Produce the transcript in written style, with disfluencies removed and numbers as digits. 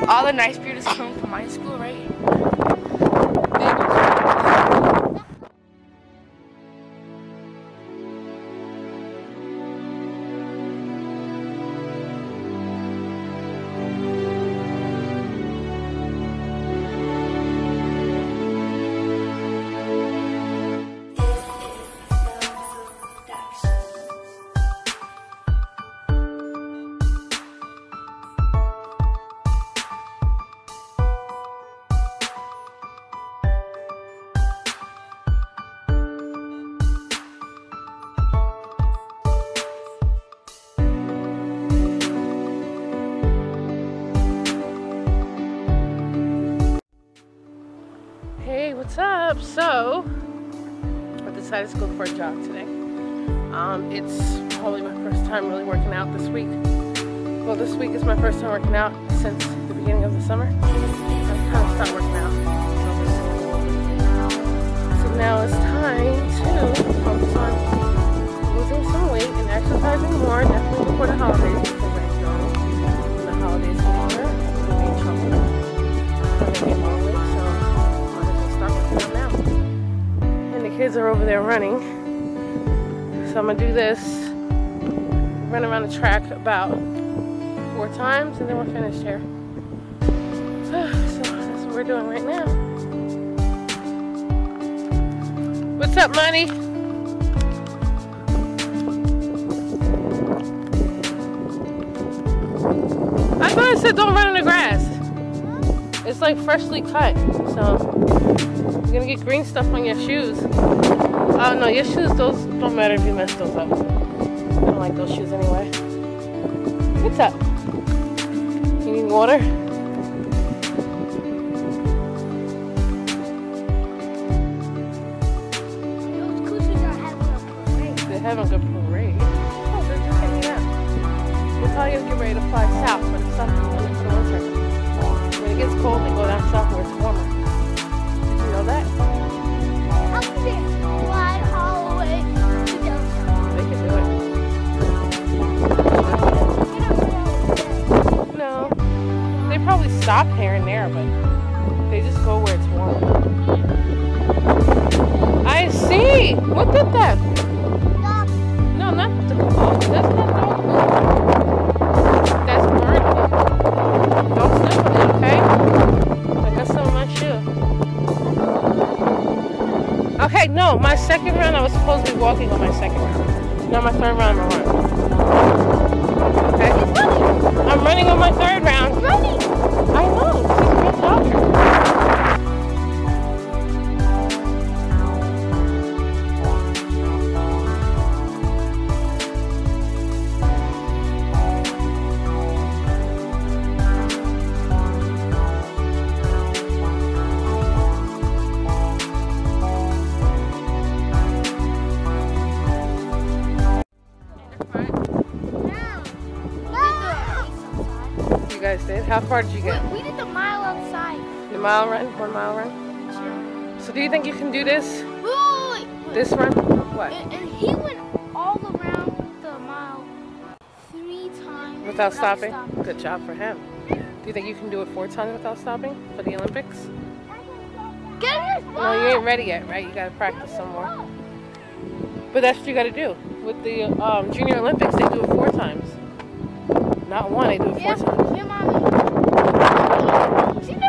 All the nice beauties come from my school, right? Hey, what's up? So, I decided to go for a jog today. It's probably my first time really working out this week. Well, this week is my first time working out since the beginning of the summer. I kind of stopped working out. So now it's time to focus on losing some weight and exercising more, definitely before the holidays, because I know when the holidays get here, I'm going to be in trouble. I'm going to get more weight, so start working out now. And the kids are over there running. So I'm gonna do this, run around the track about 4 times and then we're finished here. So that's what we're doing right now. What's up, Money? I thought I said don't run in the grass. It's like freshly cut, so you're gonna get green stuff on your shoes. Oh no, your shoes, those don't matter if you mess those up. I don't like those shoes anyway. What's up? You need water? Those cougars are having a parade. They're having a parade. Oh, they're just hanging out. We're probably gonna get ready to fly south, but it's not coming for the winter. When it gets cold, they go down south where it's warmer. Did you know that? How can they fly all the way to down south? They can do it. No. They probably stop here and there, but they just go where it's warm. I see! Look at that! Stop. No, not the dog. That's not dog food. That's burnt. Don't step on it, okay? I got some on my shoe. Okay, no, my second round I was supposed to be walking on my second round. Now my third round I'm gonna run. Okay? I'm running on my third round. Running. I know, she's a real doctor. You guys did? How far did you get? We did the mile outside. The mile run? 1 mile run? So do you think you can do this? Wait. This run? What? And he went all around the mile 3 times. Without stopping? Good job for him. Do you think you can do it 4 times without stopping for the Olympics? Get in your No, you ain't ready yet, right? You gotta practice some more. But that's what you gotta do. With the Junior Olympics, they do it 4 times. Not 1, they do it 4 times. Yeah, Mommy. She